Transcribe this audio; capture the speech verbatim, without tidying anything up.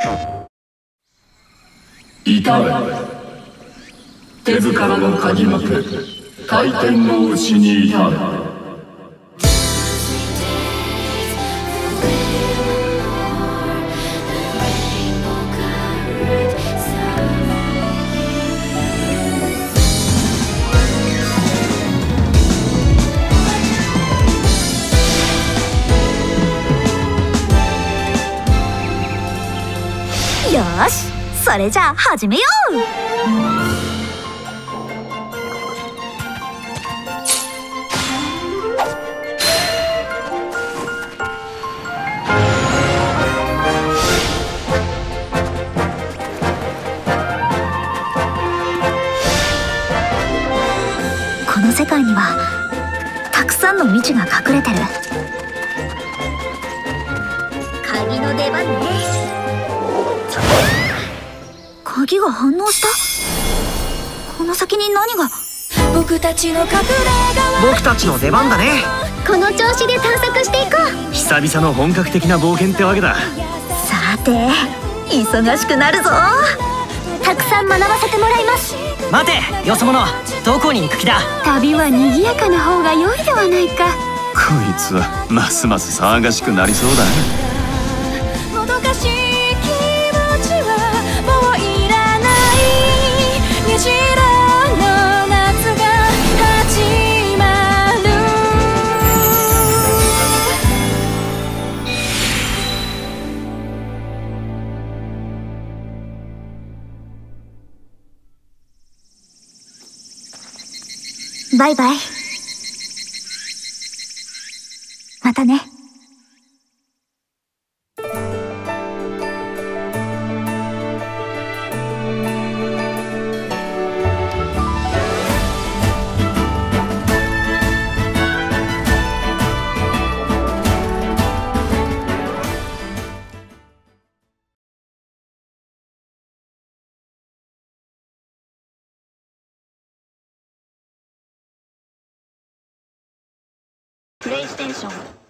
痛い。手塚の鍵の手、回転の牛に至る。 よーし、それじゃあ始めよう。この世界にはたくさんの未知が隠れてる。鍵の出番ね。鍵が反応した。この先に何が。 僕たちの隠れ家、 僕たちの出番だね。 この調子で探索していこう。 久々の本格的な冒険ってわけだ。 さて忙しくなるぞ。たくさん学ばせてもらいます。 待て、よそ者、どこに行く気だ。 旅は賑やかな方が良いではないか。 こいつはますます騒がしくなりそうだ。 もどかしい気持ちはもういらない。虹色の夏が始まる。 バイバイ。またね。プレイステーション